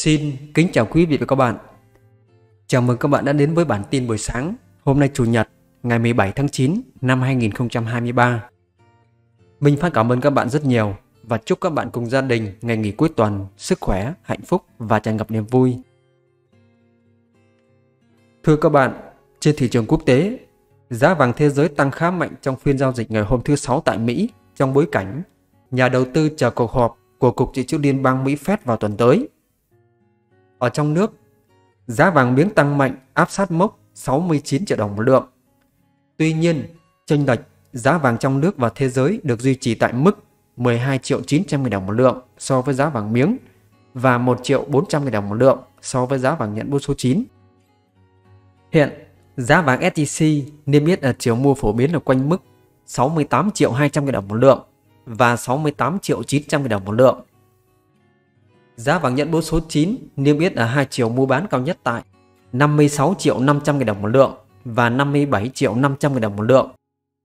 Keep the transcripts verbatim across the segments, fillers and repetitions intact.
Xin kính chào quý vị và các bạn. Chào mừng các bạn đã đến với bản tin buổi sáng hôm nay Chủ nhật ngày mười bảy tháng chín năm hai nghìn không trăm hai mươi ba. Mình phải cảm ơn các bạn rất nhiều và chúc các bạn cùng gia đình ngày nghỉ cuối tuần sức khỏe, hạnh phúc và tràn ngập niềm vui. Thưa các bạn, trên thị trường quốc tế, giá vàng thế giới tăng khá mạnh trong phiên giao dịch ngày hôm thứ Sáu tại Mỹ trong bối cảnh nhà đầu tư chờ cuộc họp của Cục Dự trữ Liên bang Mỹ Fed vào tuần tới. Ở trong nước, giá vàng miếng tăng mạnh áp sát mốc sáu mươi chín triệu đồng một lượng. Tuy nhiên, chênh lệch giá vàng trong nước và thế giới được duy trì tại mức mười hai triệu chín trăm nghìn đồng một lượng so với giá vàng miếng và một triệu bốn trăm nghìn đồng một lượng so với giá vàng nhẫn bút số chín. Hiện, giá vàng ét gi xê niêm yết ở chiều mua phổ biến ở quanh mức sáu mươi tám triệu hai trăm nghìn đồng một lượng và sáu mươi tám triệu chín trăm nghìn đồng một lượng. Giá vàng nhẫn bút số chín niêm yết ở hai chiều mua bán cao nhất tại năm mươi sáu triệu năm trăm nghìn đồng một lượng và năm mươi bảy triệu năm trăm nghìn đồng một lượng.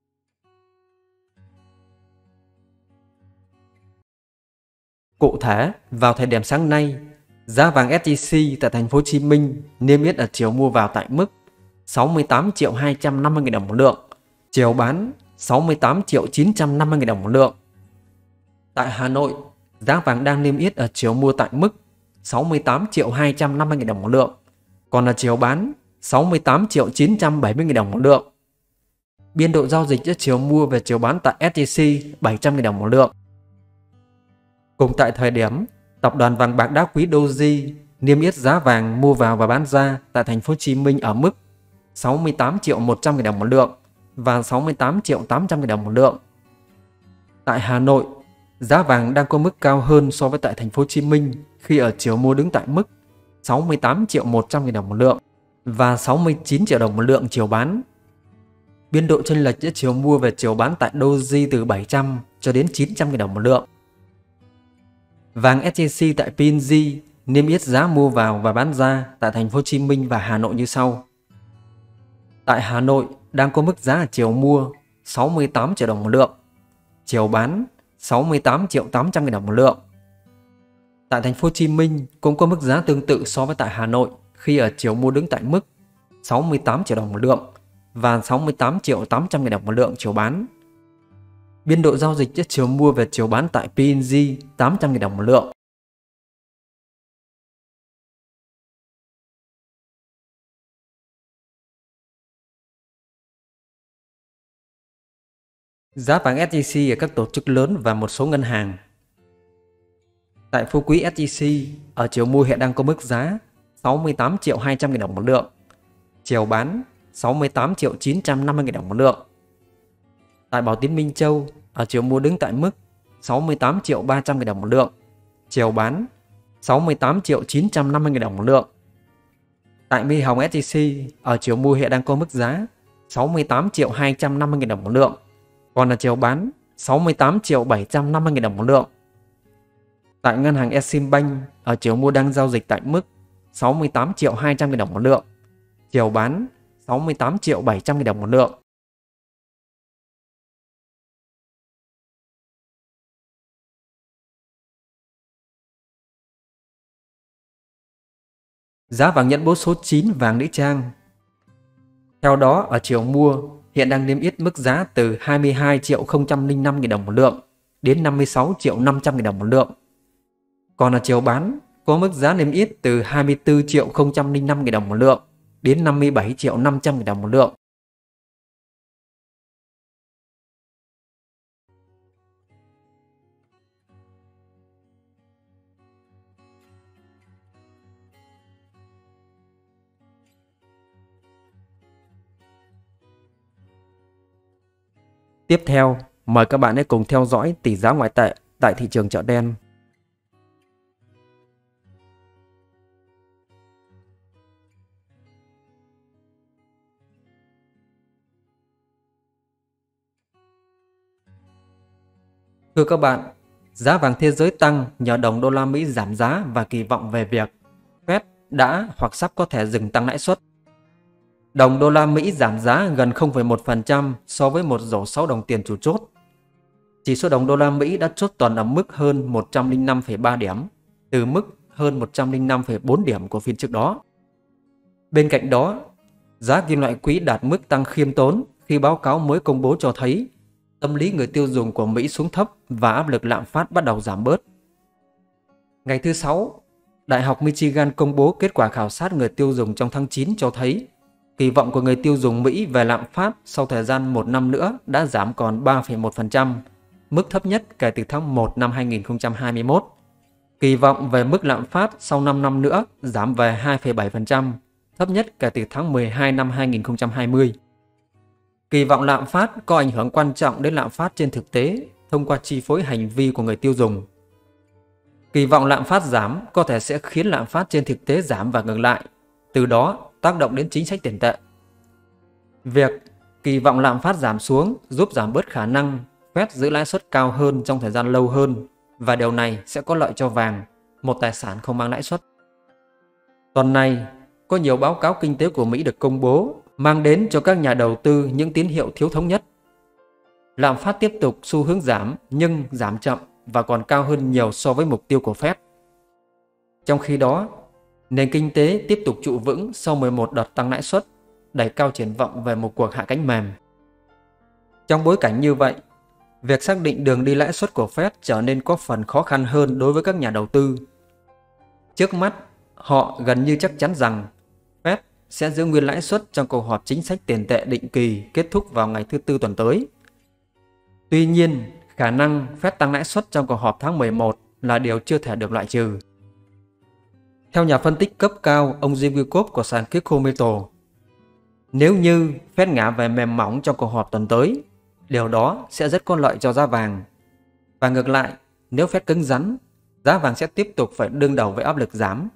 Cụ thể, vào thời điểm sáng nay, giá vàng ét gi xê tại thành phố Hồ Chí Minh niêm yết ở chiều mua vào tại mức sáu mươi tám triệu hai trăm năm mươi nghìn đồng một lượng, chiều bán sáu mươi tám triệu chín trăm năm mươi nghìn đồng một lượng. Tại Hà Nội, giá vàng đang niêm yết ở chiều mua tại mức sáu mươi tám triệu hai trăm năm mươi nghìn đồng một lượng, còn ở chiều bán sáu mươi tám triệu chín trăm bảy mươi nghìn đồng một lượng. Biên độ giao dịch giữa chiều mua và chiều bán tại ét gi xê bảy trăm nghìn đồng một lượng. Cùng tại thời điểm, tập đoàn vàng bạc đá quý Doji niêm yết giá vàng mua vào và bán ra tại thành phố Hồ Chí Minh ở mức sáu mươi tám triệu một trăm nghìn đồng một lượng và sáu mươi tám triệu tám trăm nghìn đồng một lượng. Tại Hà Nội, giá vàng đang có mức cao hơn so với tại thành phố Hồ Chí Minh khi ở chiều mua đứng tại mức sáu mươi tám triệu một trăm nghìn đồng một lượng và sáu mươi chín triệu đồng một lượng chiều bán. Biên độ chênh lệch giữa chiều mua và chiều bán tại Doji từ bảy trăm cho đến chín trăm nghìn đồng một lượng. Vàng ét gi xê tại pê en giê niêm yết giá mua vào và bán ra tại thành phố Hồ Chí Minh và Hà Nội như sau. Tại Hà Nội đang có mức giá ở chiều mua sáu mươi tám triệu đồng một lượng, chiều bán sáu mươi tám triệu tám trăm nghìn đồng một lượng. Tại thành phố Hồ Chí Minh cũng có mức giá tương tự so với tại Hà Nội khi ở chiều mua đứng tại mức sáu mươi tám triệu đồng một lượng và sáu mươi tám triệu tám trăm nghìn đồng một lượng chiều bán. Biên độ giao dịch giữa chiều mua và chiều bán tại pê en giê tám trăm nghìn đồng một lượng. Giá vàng ét gi xê ở các tổ chức lớn và một số ngân hàng. Tại Phú Quý ét gi xê ở chiều mua hiện đang có mức giá sáu mươi tám triệu hai trăm nghìn đồng một lượng, chiều bán sáu mươi tám triệu chín trăm năm mươi nghìn đồng một lượng. Tại Bảo Tín Minh Châu ở chiều mua đứng tại mức sáu mươi tám triệu ba trăm nghìn đồng một lượng, chiều bán sáu mươi tám triệu chín trăm năm mươi nghìn đồng một lượng. Tại My Hồng ét gi xê ở chiều mua hiện đang có mức giá sáu mươi tám triệu hai trăm năm mươi nghìn đồng một lượng, còn ở chiều bán sáu mươi tám triệu bảy trăm năm mươi nghìn đồng một lượng. Tại ngân hàng Eximbank ở chiều mua đang giao dịch tại mức sáu mươi tám triệu hai trăm nghìn đồng một lượng, chiều bán sáu mươi tám triệu bảy trăm nghìn đồng một lượng. Giá vàng nhẫn bút số chín vàng nữ trang. Theo đó, ở chiều mua hiện đang niêm yết mức giá từ hai mươi hai triệu không trăm lẻ năm nghìn đồng một lượng đến năm mươi sáu triệu năm trăm nghìn đồng một lượng. Còn ở chiều bán có mức giá niêm yết từ hai mươi tư triệu không trăm lẻ năm nghìn đồng một lượng đến năm mươi bảy triệu năm trăm nghìn đồng một lượng. Tiếp theo, mời các bạn hãy cùng theo dõi tỷ giá ngoại tệ tại thị trường chợ đen. Thưa các bạn, giá vàng thế giới tăng nhờ đồng đô la Mỹ giảm giá và kỳ vọng về việc Fed đã hoặc sắp có thể dừng tăng lãi suất. Đồng đô la Mỹ giảm giá gần không phẩy một phần trăm so với một rổ sáu đồng tiền chủ chốt. Chỉ số đồng đô la Mỹ đã chốt tuần ở mức hơn một trăm lẻ năm phẩy ba điểm, từ mức hơn một trăm lẻ năm phẩy bốn điểm của phiên trước đó. Bên cạnh đó, giá kim loại quý đạt mức tăng khiêm tốn khi báo cáo mới công bố cho thấy tâm lý người tiêu dùng của Mỹ xuống thấp và áp lực lạm phát bắt đầu giảm bớt. Ngày thứ Sáu, Đại học Michigan công bố kết quả khảo sát người tiêu dùng trong tháng chín cho thấy kỳ vọng của người tiêu dùng Mỹ về lạm phát sau thời gian một năm nữa đã giảm còn ba phẩy một phần trăm, mức thấp nhất kể từ tháng một năm hai nghìn không trăm hai mươi mốt. Kỳ vọng về mức lạm phát sau năm năm nữa giảm về hai phẩy bảy phần trăm, thấp nhất kể từ tháng mười hai năm hai nghìn không trăm hai mươi. Kỳ vọng lạm phát có ảnh hưởng quan trọng đến lạm phát trên thực tế thông qua chi phối hành vi của người tiêu dùng. Kỳ vọng lạm phát giảm có thể sẽ khiến lạm phát trên thực tế giảm và ngược lại, từ đó tác động đến chính sách tiền tệ. Việc kỳ vọng lạm phát giảm xuống giúp giảm bớt khả năng Fed giữ lãi suất cao hơn trong thời gian lâu hơn, và điều này sẽ có lợi cho vàng, một tài sản không mang lãi suất. Tuần này, có nhiều báo cáo kinh tế của Mỹ được công bố mang đến cho các nhà đầu tư những tín hiệu thiếu thống nhất. Lạm phát tiếp tục xu hướng giảm nhưng giảm chậm và còn cao hơn nhiều so với mục tiêu của Fed. Trong khi đó, nền kinh tế tiếp tục trụ vững sau mười một đợt tăng lãi suất, đẩy cao triển vọng về một cuộc hạ cánh mềm. Trong bối cảnh như vậy, việc xác định đường đi lãi suất của Fed trở nên có phần khó khăn hơn đối với các nhà đầu tư. Trước mắt, họ gần như chắc chắn rằng Fed sẽ giữ nguyên lãi suất trong cuộc họp chính sách tiền tệ định kỳ kết thúc vào ngày thứ Tư tuần tới. Tuy nhiên, khả năng Fed tăng lãi suất trong cuộc họp tháng mười một là điều chưa thể được loại trừ. Theo nhà phân tích cấp cao ông Jim Wyckoff của sàn Kikometer, nếu như Fed ngã về mềm mỏng trong cuộc họp tuần tới, điều đó sẽ rất có lợi cho giá vàng. Và ngược lại, nếu Fed cứng rắn, giá vàng sẽ tiếp tục phải đương đầu với áp lực giảm.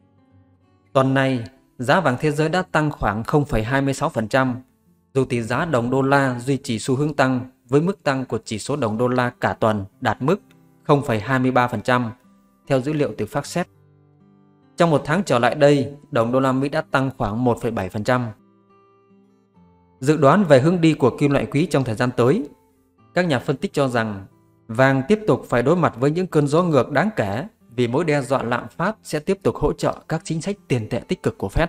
Tuần này, giá vàng thế giới đã tăng khoảng không phẩy hai mươi sáu phần trăm, dù tỷ giá đồng đô la duy trì xu hướng tăng với mức tăng của chỉ số đồng đô la cả tuần đạt mức không phẩy hai mươi ba phần trăm, theo dữ liệu từ FactSet. Trong một tháng trở lại đây, đồng đô la Mỹ đã tăng khoảng một phẩy bảy phần trăm. Dự đoán về hướng đi của kim loại quý trong thời gian tới, các nhà phân tích cho rằng vàng tiếp tục phải đối mặt với những cơn gió ngược đáng kể vì mối đe dọa lạm phát sẽ tiếp tục hỗ trợ các chính sách tiền tệ tích cực của Fed.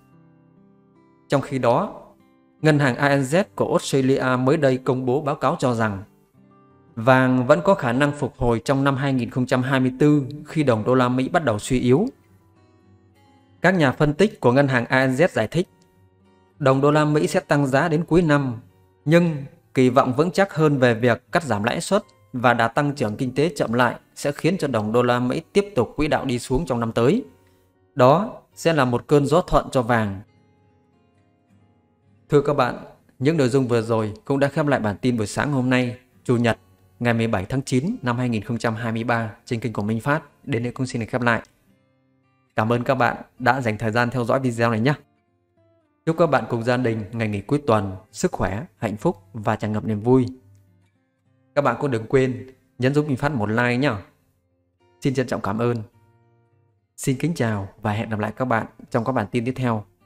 Trong khi đó, Ngân hàng a en dét của Australia mới đây công bố báo cáo cho rằng vàng vẫn có khả năng phục hồi trong năm hai nghìn không trăm hai mươi tư khi đồng đô la Mỹ bắt đầu suy yếu. Các nhà phân tích của Ngân hàng a en dét giải thích, đồng đô la Mỹ sẽ tăng giá đến cuối năm, nhưng kỳ vọng vững chắc hơn về việc cắt giảm lãi suất và đà tăng trưởng kinh tế chậm lại sẽ khiến cho đồng đô la Mỹ tiếp tục quỹ đạo đi xuống trong năm tới. Đó sẽ là một cơn gió thuận cho vàng. Thưa các bạn, những nội dung vừa rồi cũng đã khép lại bản tin buổi sáng hôm nay, Chủ nhật, ngày mười bảy tháng chín năm hai nghìn không trăm hai mươi ba trên kênh của Minh Phát. Đến đây cũng xin được khép lại. Cảm ơn các bạn đã dành thời gian theo dõi video này nhé. Chúc các bạn cùng gia đình ngày nghỉ cuối tuần, sức khỏe, hạnh phúc và tràn ngập niềm vui. Các bạn cũng đừng quên nhấn giúp Minh Phát một like nhé. Xin trân trọng cảm ơn. Xin kính chào và hẹn gặp lại các bạn trong các bản tin tiếp theo.